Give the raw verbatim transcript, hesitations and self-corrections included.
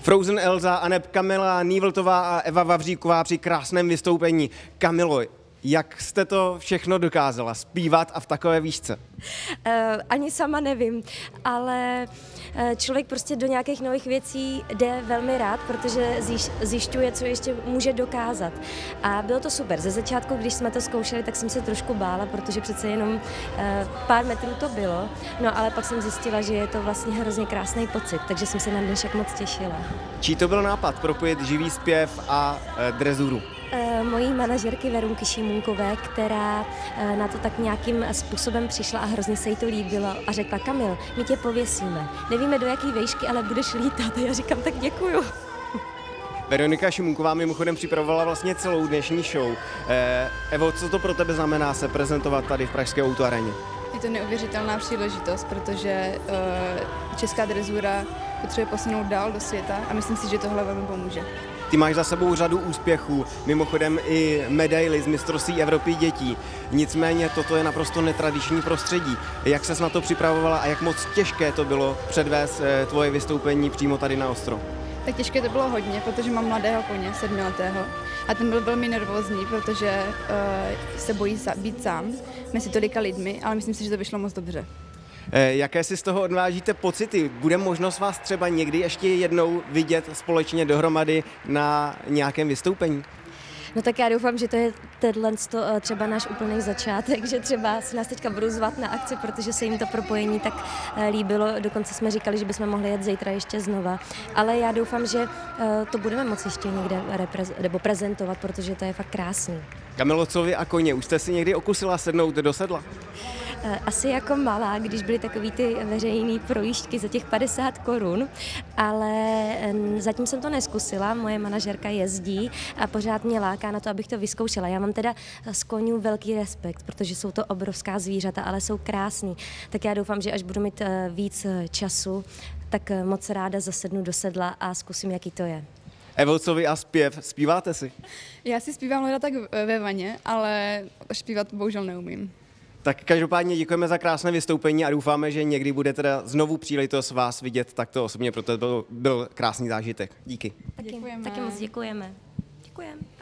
Frozen Elza, Aneb Kamila Nývltová a Eva Vavříková při krásném vystoupení. Kamilo, jak jste to všechno dokázala zpívat a v takové výšce? Uh, ani sama nevím, ale uh, člověk prostě do nějakých nových věcí jde velmi rád, protože zjiš, zjišťuje, co ještě může dokázat. A bylo to super. Ze začátku, když jsme to zkoušeli, tak jsem se trošku bála, protože přece jenom uh, pár metrů to bylo. No ale pak jsem zjistila, že je to vlastně hrozně krásný pocit, takže jsem se na dnešek moc těšila. Čí to byl nápad propojit živý zpěv a uh, drezuru? Mojí manažerky Verunky Šimunkové, která na to tak nějakým způsobem přišla a hrozně se jí to líbilo a řekla: Kamil, my tě pověsíme. Nevíme do jaký výšky, ale budeš lítat. A já říkám: tak děkuju. Veronika Šimunková mimochodem připravovala vlastně celou dnešní show. Eh, Evo, co to pro tebe znamená se prezentovat tady v pražské O dva aréně? Je to neuvěřitelná příležitost, protože uh, česká drezura potřebuje posunout dál do světa a myslím si, že tohle velmi pomůže. Ty máš za sebou řadu úspěchů, mimochodem i medaily z mistrovství Evropy dětí. Nicméně toto je naprosto netradiční prostředí. Jak ses na to připravovala a jak moc těžké to bylo předvést tvoje vystoupení přímo tady na Ostro? Tak těžké to bylo hodně, protože mám mladého koně, sedmiletého, a ten byl velmi nervózní, protože uh, se bojí být sám mezi tolika lidmi, ale myslím si, že to vyšlo moc dobře. Jaké si z toho odvážíte pocity? Bude možnost vás třeba někdy ještě jednou vidět společně dohromady na nějakém vystoupení? No tak já doufám, že to je tenhle třeba náš úplný začátek, že třeba si nás teďka budou zvat na akci, protože se jim to propojení tak líbilo. Dokonce jsme říkali, že bychom mohli jet zítra ještě znova. Ale já doufám, že to budeme moci ještě někde reprez- nebo prezentovat, protože to je fakt krásný. Kamilo, co vy a koně? Už jste si někdy okusila sednout do sedla? Asi jako malá, když byly takový ty veřejné projížďky za těch padesát korun, ale zatím jsem to neskusila, moje manažerka jezdí a pořád mě láká na to, abych to vyzkoušela. Já mám teda z koňů velký respekt, protože jsou to obrovská zvířata, ale jsou krásný. Tak já doufám, že až budu mít víc času, tak moc ráda zasednu do sedla a zkusím, jaký to je. Evo, co vy a zpěv? Zpíváte si? Já si zpívám leda tak ve vaně, ale zpívat bohužel neumím. Tak každopádně děkujeme za krásné vystoupení a doufáme, že někdy bude teda znovu příležitost vás vidět takto osobně, protože to byl, byl krásný zážitek. Díky. Taky, taky moc děkujeme. Děkujeme.